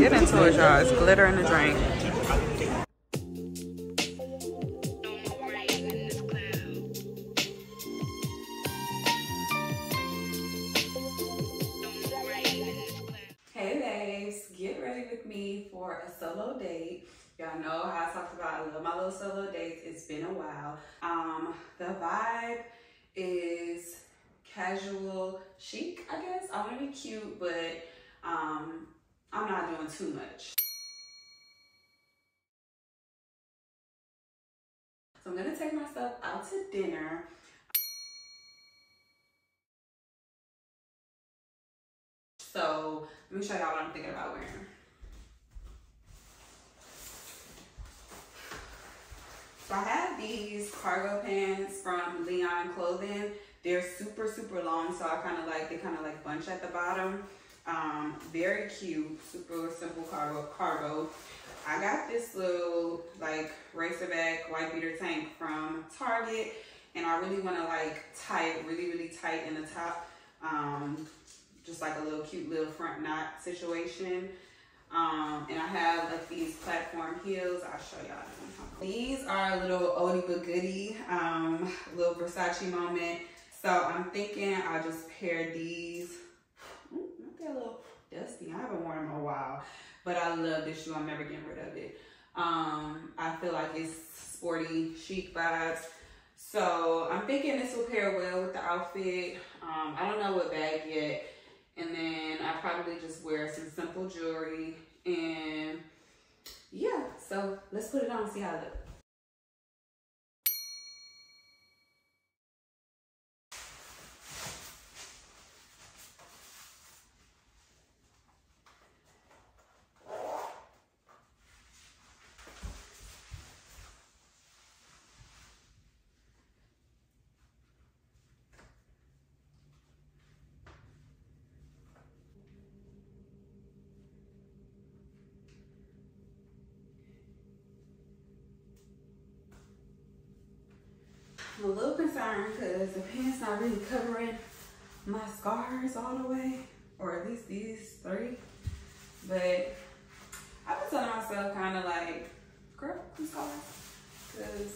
Get into it, y'all. It's glitter in the drink. Hey babes, get ready with me for a solo date. Y'all know how I talked about I love my little solo dates. It's been a while. The vibe is casual chic, I guess. I want to be cute, but I'm not doing too much. So I'm gonna take myself out to dinner. So let me show y'all what I'm thinking about wearing. So I have these cargo pants from Lionne clothing. They're super, super long, so they kind of like bunch at the bottom. Very cute, super simple cargo. I got this little like racerback white beater tank from Target, and I really want to like tie it really tight in the top. Just like a little cute little front knot situation. And I have like these platform heels. I'll show y'all. These are a little oldie but goodie, little Versace moment. So I'm thinking I'll just pair these. Ooh, not that little dusty. I haven't worn them in a while, but I love this shoe. I'm never getting rid of it. I feel like it's sporty, chic vibes. So I'm thinking this will pair well with the outfit. I don't know what bag yet. And then I probably just wear some simple jewelry, and yeah, so let's put it on and see how it looks. I'm a little concerned because the pants not really covering my scars all the way, or at least these three. But I've been telling myself kind of like, girl, these scars, because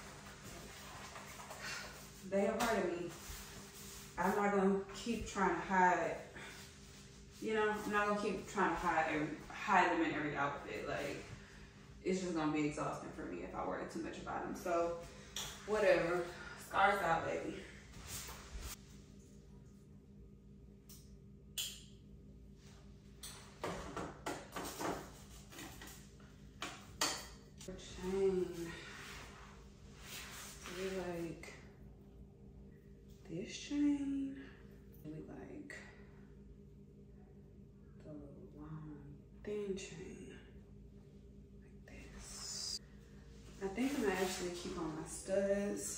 they are part of me. I'm not gonna keep trying to hide, you know, I'm not gonna keep trying to hide them in every outfit. Like, it's just gonna be exhausting for me if I worry too much about them. So whatever, scars out, baby. Chain. Do we like this chain? Do we like the long thin chain? Like this. I think I'm gonna actually keep on my studs.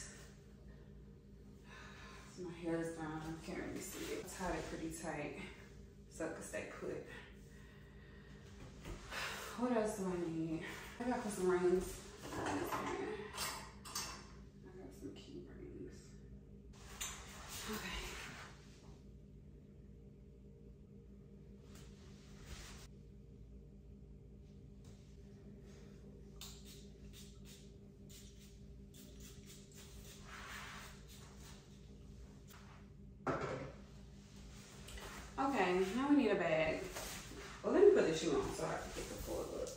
My hair is down, I can't really see it. I tied it pretty tight so it can stay put. What else do I need? I gotta put some rings. I got some key rings. Okay. Okay, now we need a bag. Well, let me put the shoe on so I can get the full look.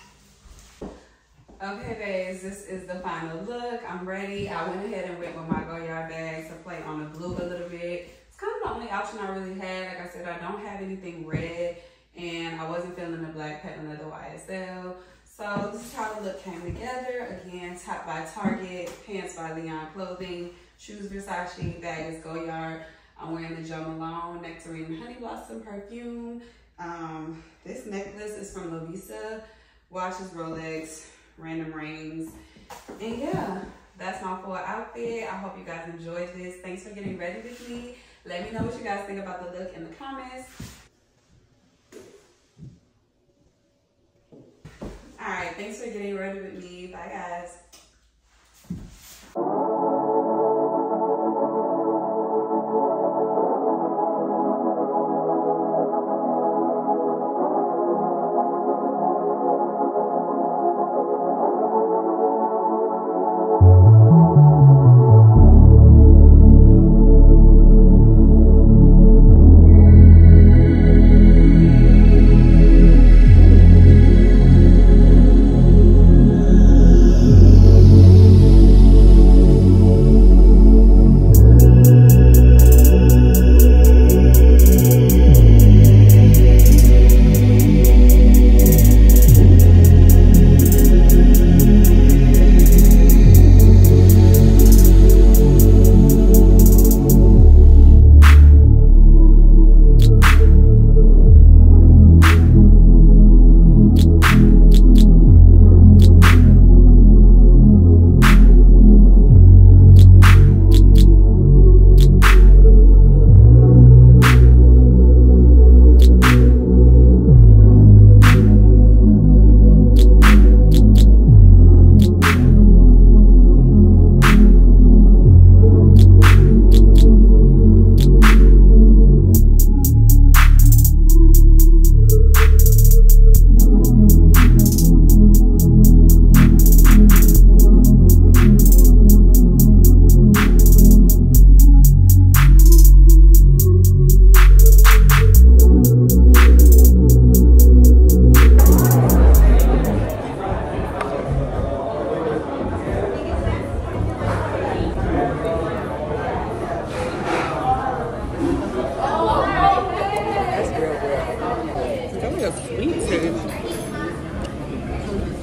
Okay, babes, this is the final look. I'm ready. I went ahead and went with my Goyard bag to play on the blue a little bit. It's kind of the only option I really had. Like I said, I don't have anything red, and I wasn't feeling the black patent leather YSL. So this is how the look came together. Again, top by Target, pants by Lionne clothing, shoes Versace, bag is Goyard. I'm wearing the Malone Nectarine Honey Blossom perfume. This necklace is from Lovisa. Watch is Rolex, random rings. And yeah, that's my full outfit. I hope you guys enjoyed this. Thanks for getting ready with me. Let me know what you guys think about the look in the comments. All right, thanks for getting ready with me. Bye, guys.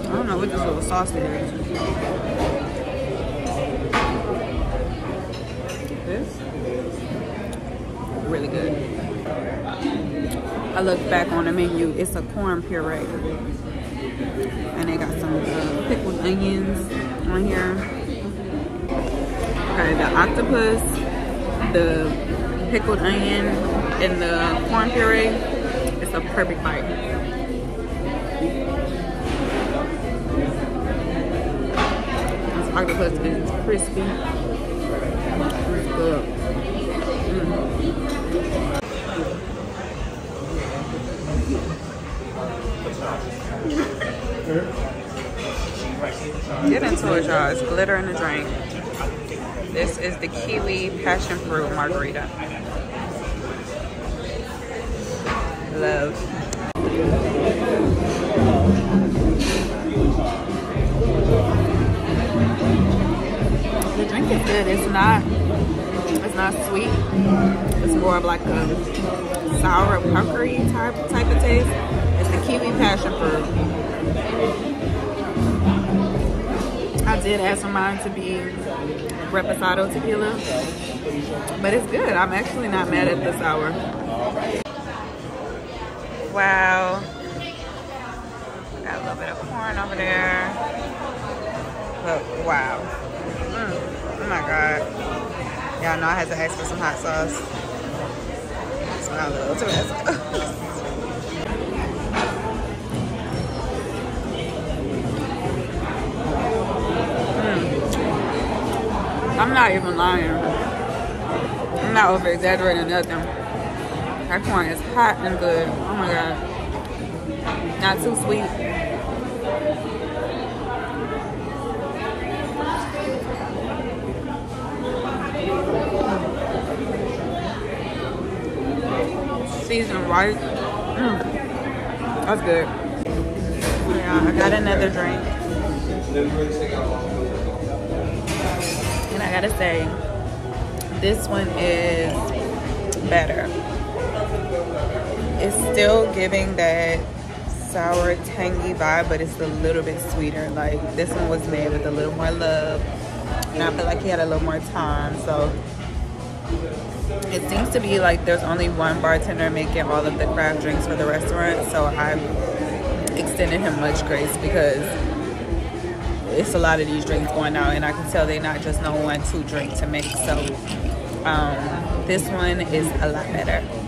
don't know what this little sauce is. This really good. I look back on the menu. It's a corn puree, and they got some pickled onions on here. Okay, the octopus, the pickled onion, and the corn puree. It's a perfect bite. This octopus is crispy. It's good. Get into it, y'all. It's glitter in the drink. This is the kiwi passion fruit margarita. Love. The drink is good. It's not sweet. It's more of like a sour puckery type of taste. It's the kiwi passion fruit. I did ask for mine to be reposado tequila, but it's good. I'm actually not mad at the sour. Wow. Got a little bit of corn over there. But wow. Oh my God. Y'all know I had to ask for some hot sauce. It's not a little too much. I'm not even lying. I'm not over exaggerating nothing. That corn is hot and good. Oh my God. Not too sweet. Seasoned right. That's good. Yeah, I got another drink. And I gotta say, this one is better. It's still giving that sour, tangy vibe, but it's a little bit sweeter. Like, this one was made with a little more love, and I feel like he had a little more time. So it seems to be like there's only one bartender making all of the craft drinks for the restaurant, so I extended him much grace because it's a lot of these drinks going out, and I can tell they're not just no 1-2 drink to make. So this one is a lot better.